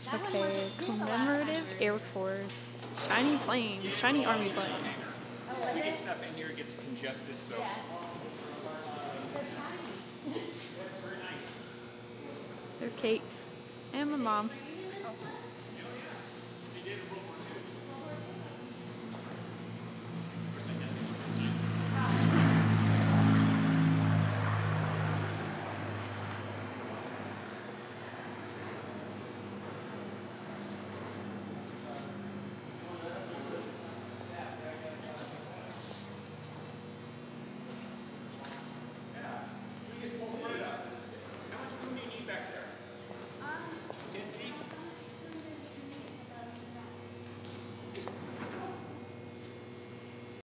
Okay, Commemorative Air Force. Shiny plane, shiny army plane. We get stuff in here, it gets congested, so. There's Kate and my mom.